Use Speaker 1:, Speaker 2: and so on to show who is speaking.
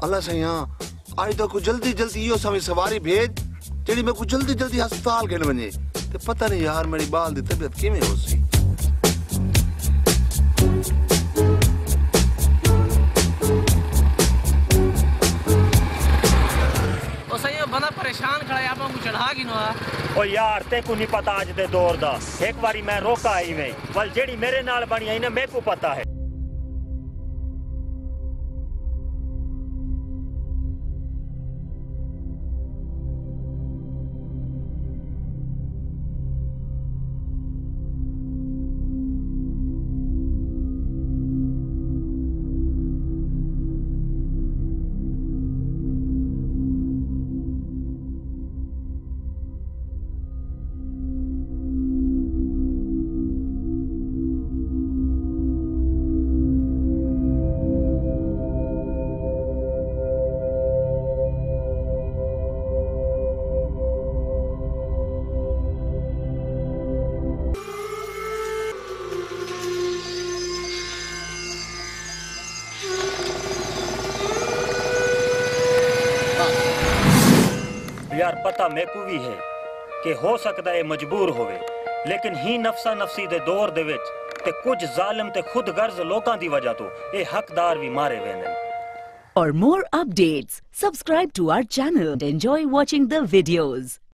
Speaker 1: अल्लाह सैया आज तो कुछ जल्दी जल्दी यो समय सवारी भेज जेडी मैं कुछ जल्दी जल्दी अस्पताल गिन वने ते पता नहीं यार मेरी बाल दी तबीयत किवें होसी।
Speaker 2: ओ सैया बंदा परेशान खड़ा है आपा को चढ़ा गिनो
Speaker 3: ओ यार ते को नहीं पता आज दे दौर दा एक बारी मैं रोका आई में वल जेडी मेरे नाल बनी आई ना मेरे को पता है। यार पता मेकू भी है कि हो सकता है मजबूर होवे लेकिन ही नफसा नफसी दे दौर दे विच ते कुछ जालिम ते खुद गर्ज लोकां दी वजह तो ये हकदार भी मारे वेंदे।
Speaker 4: For more updates, subscribe to our channel and enjoy watching the videos.